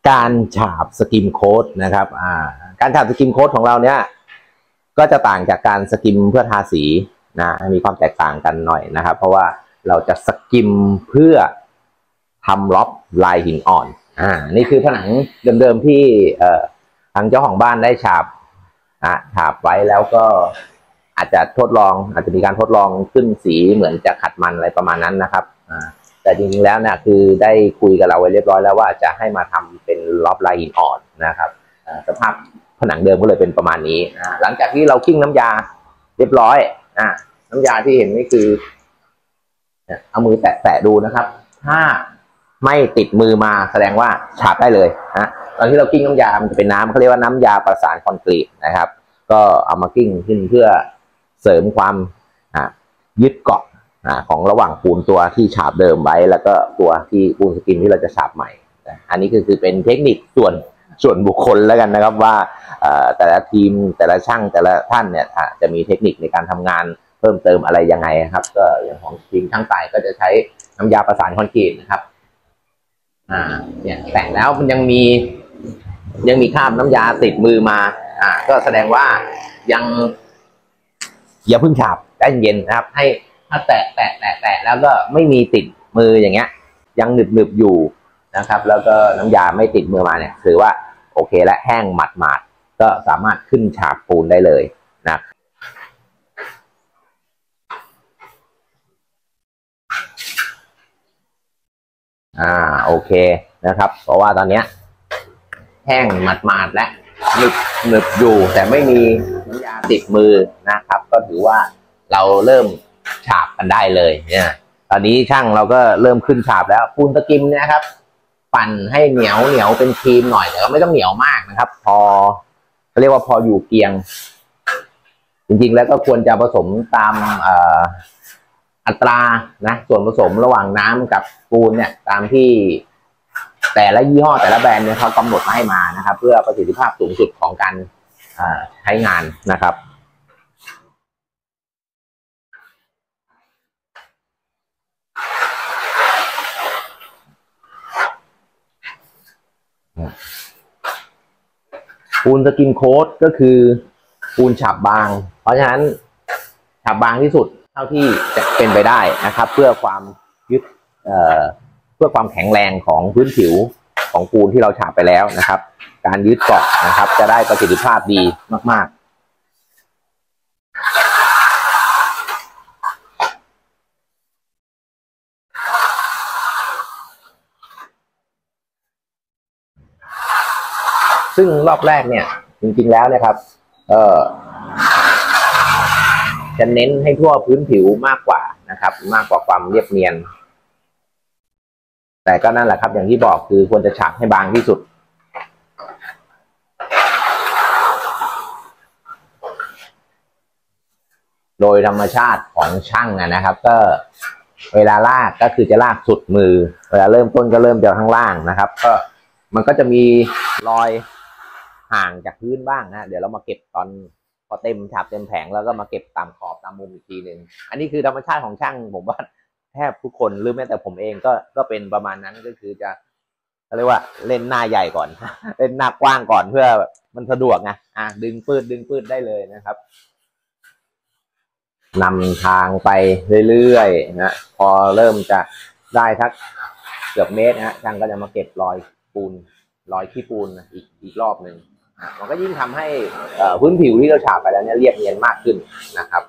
การฉาบสกิมโค้ดนะครับการฉาบสกิมโค้ดของเราเนี้ยก็จะต่างจากการสกิมเพื่อทาสีนะมีความแตกต่างกันหน่อยนะครับเพราะว่าเราจะสกิมเพื่อทำล็อบลายหินอ่อนนี่คือผนังเดิมๆที่ทางเจ้าของบ้านได้ฉาบไว้แล้วก็อาจจะมีการทดลองขึ้นสีเหมือนจะขัดมันอะไรประมาณนั้นนะครับแต่จริงๆแล้วเนี่ยคือได้คุยกับเราไว้เรียบร้อยแล้วว่าจะให้มาทำเป็นล็อบลายหินอ่อนนะครับสภาพผนังเดิมก็เลยเป็นประมาณนี้หลังจากที่เรากิ้งน้ำยาเรียบร้อยน้ำยาที่เห็นนี่คือเอามือแตะดูนะครับถ้าไม่ติดมือมาแสดงว่าฉาบได้เลยตอนที่เรากิ้งน้ำยามันจะเป็นน้ำเขาเรียกว่าน้ำยาประสานคอนกรีตนะครับก็เอามากิ้งขึ้นเพื่อเสริมความยึดเกาะของระหว่างปูนตัวที่ฉาบเดิมไว้แล้วก็ตัวที่ปูนสกินที่เราจะฉาบใหม่อันนี้คือเป็นเทคนิคส่วนบุคคลแล้วกันนะครับว่าแต่ละทีมแต่ละช่างแต่ละท่านเนี่ยจะมีเทคนิคในการทำงานเพิ่มเติมอะไรยังไงครับก็อย่างของทีมช่างตายก็จะใช้น้ำยาประสานคอนกรีตนะครับเนี่ยแต่งแล้วมันยังมีคราบน้ำยาติดมือมาก็แสดงว่ายังอย่าเพิ่งฉาบใจเย็นนะครับให้ถ้าแตะแล้วก็ไม่มีติดมืออย่างเงี้ยยังหนึบอยู่นะครับแล้วก็น้ำยาไม่ติดมือมาเนี่ยถือว่าโอเคและแห้งหมาดก็สามารถขึ้นฉาบปูนได้เลยนะโอเคนะครับเพราะว่าตอนนี้แห้งหมาดและหนึบอยู่แต่ไม่มีน้ำยาติดมือนะครับก็ถือว่าเราเริ่มฉาบกันได้เลยเนี่ยตอนนี้ช่างเราก็เริ่มขึ้นฉาบแล้วปูนตะกิมนะครับปั่นให้เหนียวเป็นครีมหน่อยแต่ก็ไม่ต้องเหนียวมากนะครับพอเรียกว่าพออยู่เกียงจริงๆแล้วก็ควรจะผสมตามอัตรานะส่วนผสมระหว่างน้ำกับปูนเนี่ยตามที่แต่ละยี่ห้อแต่ละแบรนด์เนี่ยเขากำหนดมาให้มานะครับเพื่อประสิทธิภาพสูงสุดของการใช้งานนะครับปูนสกินโค้ดก็คือปูนฉาบบางเพราะฉะนั้นฉาบบางที่สุดเท่าที่จะเป็นไปได้นะครับเพื่อความยึดเพื่อความแข็งแรงของพื้นผิวของปูนที่เราฉาบไปแล้วนะครับการยึดเกาะนะครับจะได้ประสิทธิภาพดีมากๆซึ่งรอบแรกเนี่ยจริงๆแล้วนะครับจะเน้นให้ทั่วพื้นผิวมากกว่านะครับมากกว่าความเรียบเนียนแต่ก็นั่นแหละครับอย่างที่บอกคือควรจะฉาบให้บางที่สุดโดยธรรมชาติของช่างนะครับก็เวลาลากก็คือจะลากสุดมือเวลาเริ่มต้นก็เริ่มจากข้างล่างนะครับก็มันก็จะมีรอยห่างจากพื้นบ้างนะเดี๋ยวเรามาเก็บตอนพอเต็มฉาบเต็มแผงแล้วก็มาเก็บตามขอบตามมุมอีกทีหนึ่งอันนี้คือธรรมชาติของช่างผมว่าแทบทุกคนหรือแม้แต่ผมเองก็เป็นประมาณนั้นก็คือจะเรียกว่าเล่นหน้าใหญ่ก่อนเล่นหน้ากว้างก่อนเพื่อมันสะดวกไงดึงปืดได้เลยนะครับนำทางไปเรื่อยๆนะพอเริ่มจะได้ทักเกือบเมตรนะช่างก็จะมาเก็บรอยขี้ปูนอีกรอบหนึ่งมันก็ยิ่งทำให้พื้นผิวที่เราฉาบไปแล้วเนี่ยเรียบเนียนมากขึ้นนะครับ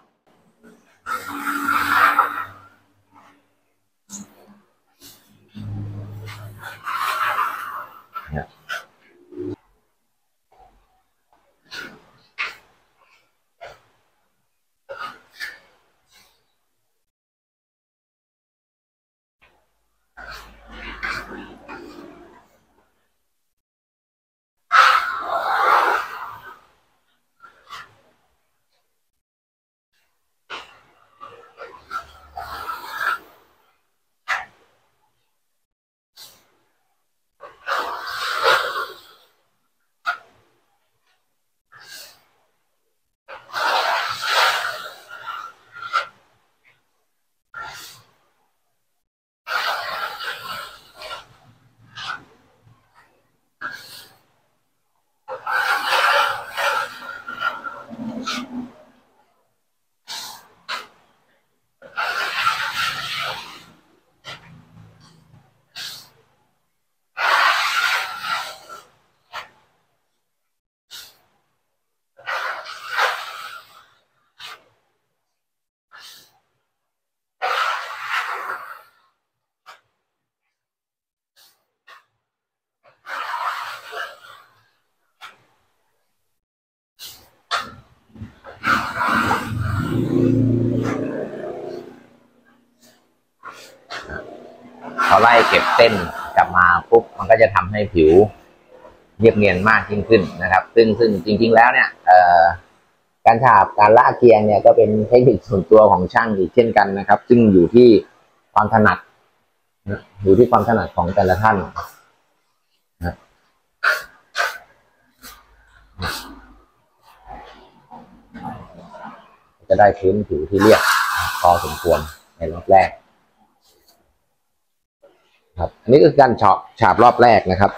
พอไล่เก็บเส้นกลับมาปุ๊บมันก็จะทำให้ผิวเรียบเนียนมากยิ่งขึ้นนะครับซึ่งจริงๆแล้วเนี่ยการฉาบการละเกียงเนี่ยก็เป็นเทคนิคส่วนตัวของช่างอีกเช่นกันนะครับ ซึ่งอยู่ที่ความถนัดของแต่ละท่านนะจะได้พื้นผิวที่เรียบพอสมควรในรอบแรกครับอันนี้คือการฉาบรอบแรกนะครับ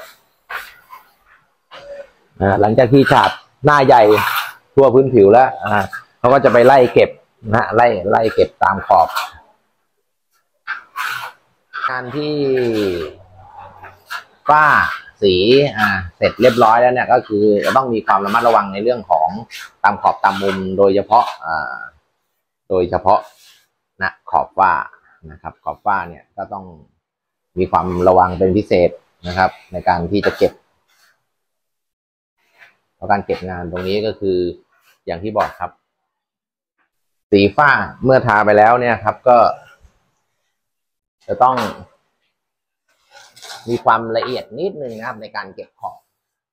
หลังจากที่ฉาบหน้าใหญ่ทั่วพื้นผิวแล้วเขาก็จะไปไล่เก็บนะไล่เก็บตามขอบการที่ฝ้าสีเสร็จเรียบร้อยแล้วเนี่ยก็คือจะต้องมีความระมัดระวังในเรื่องของตามขอบตามมุมโดยเฉพาะนะขอบฝ้านะครับขอบฝ้าเนี่ยก็ต้องมีความระวังเป็นพิเศษนะครับในการที่จะเก็บเพราะการเก็บงานตรงนี้ก็คืออย่างที่บอกครับสีฝ้าเมื่อทาไปแล้วเนี่ยครับก็จะต้องมีความละเอียดนิดนึงนะครับในการเก็บขอบ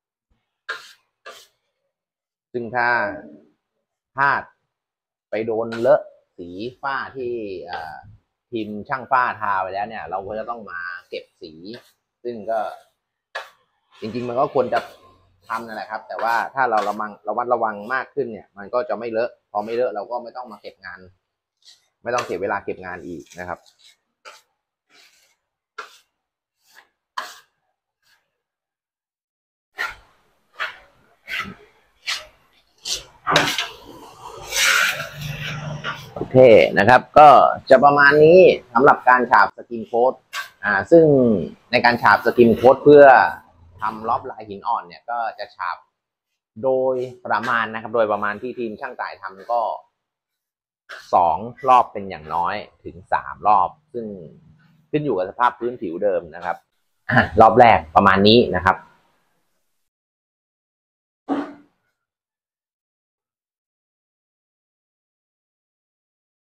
ซึ่งถ้าพลาดไปโดนเลอะสีฝ้าที่ทีมช่างฝ้าทาไปแล้วเนี่ยเราก็จะต้องมาเก็บสีซึ่งก็จริงๆมันก็ควรจะทำนั่นแหละครับแต่ว่าถ้าเราระมัดระวังมากขึ้นเนี่ยมันก็จะไม่เลอะพอไม่เลอะเราก็ไม่ต้องมาเก็บงานไม่ต้องเสียเวลาเก็บงานอีกนะครับโอเคนะครับก็จะประมาณนี้สำหรับการฉาบสกิมโค้ดซึ่งในการฉาบสกิมโค้ดเพื่อทำรอบลายหินอ่อนเนี่ยก็จะฉาบโดยประมาณนะครับโดยประมาณที่ทีมช่างต่ายทำก็2 รอบเป็นอย่างน้อยถึง3 รอบซึ่งขึ้นอยู่กับสภาพพื้นผิวเดิมนะครับรอบแรกประมาณนี้นะครับ